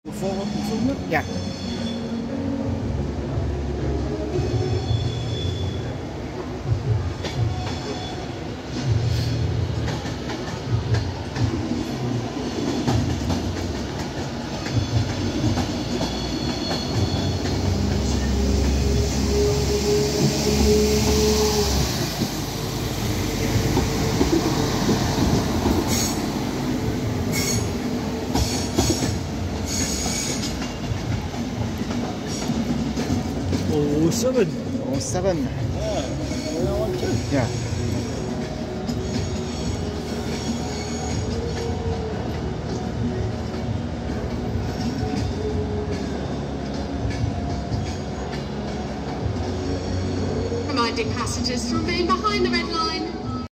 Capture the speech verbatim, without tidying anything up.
Full improvement? Yeah. Oh seven. Oh seven. Yeah. Oh one two. Yeah. Reminding passengers to remain